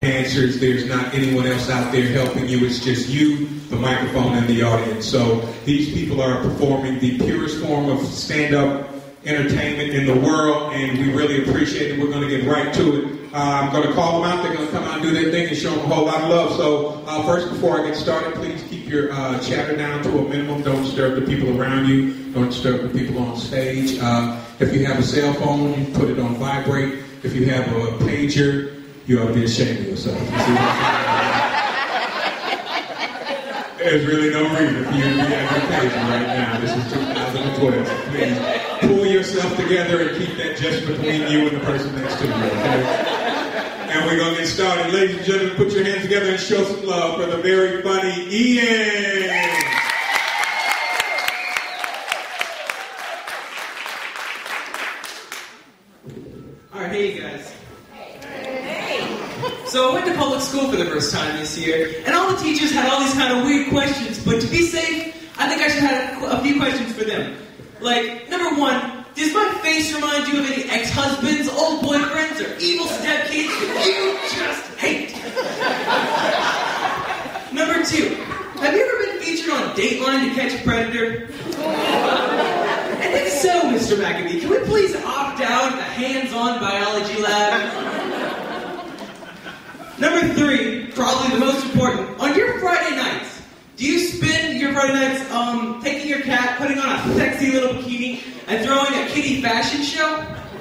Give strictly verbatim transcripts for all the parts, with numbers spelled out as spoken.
answers. There's not anyone else out there helping you. It's just you, the microphone, and the audience. So these people are performing the purest form of stand-up entertainment in the world, and we really appreciate it. We're going to get right to it. Uh, I'm going to call them out. They're going to come out and do their thing and show them a whole lot of love. So uh, first, before I get started, please keep your uh, chatter down to a minimum. Don't disturb the people around you. Don't disturb the people on stage. Uh, if you have a cell phone, you put it on vibrate. If you have a pager, you ought to be ashamed of yourself. You see? There's really no reason for you to be advertising right now. This is two thousand twelve. Please pull yourself together and keep that just between you and the person next to you, okay? And we're going to get started. Ladies and gentlemen, put your hands together and show some love for the very funny Ian. All right, hey, you guys. So I went to public school for the first time this year, and all the teachers had all these kind of weird questions, but to be safe, I think I should have a few questions for them. Like, number one, does my face remind you of any ex-husbands, old boyfriends, or evil stepkids that you just hate? Number two, have you ever been featured on Dateline to Catch a Predator? And if so, Mister McAbee, can we please opt out of the hands-on biology lab? Number three, probably the most important, on your Friday nights, do you spend your Friday nights um, taking your cat, putting on a sexy little bikini, and throwing a kiddie fashion show?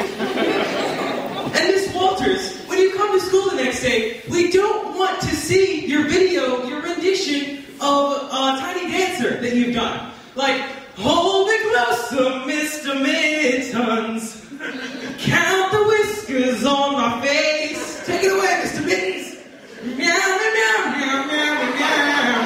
And Miss Walters, when you come to school the next day, we don't want to see your video, your rendition of a Tiny Dancer that you've done. Like, hold it closer, Mister Mittens. Count the whiskers on my face. Take it away, Mister Mittens. Meow, meow, meow, meow, meow, meow,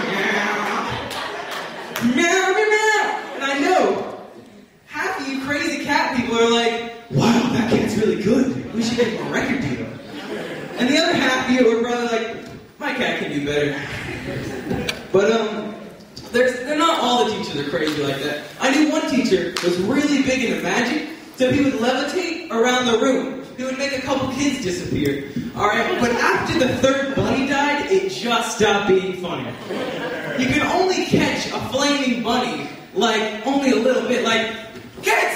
meow. Meow, meow, meow. And I know, half of you crazy cat people are like, wow, that cat's really good. We should get him a record deal. And the other half of you are probably like, my cat can do better. But, um, there's, they're not all the teachers are crazy like that. I knew one teacher was really big into magic, so he would levitate around the room. He would make a couple kids disappear. Alright, but after the third bunny died, it just stopped being funny. You can only catch a flaming bunny, like, only a little bit, like, cat's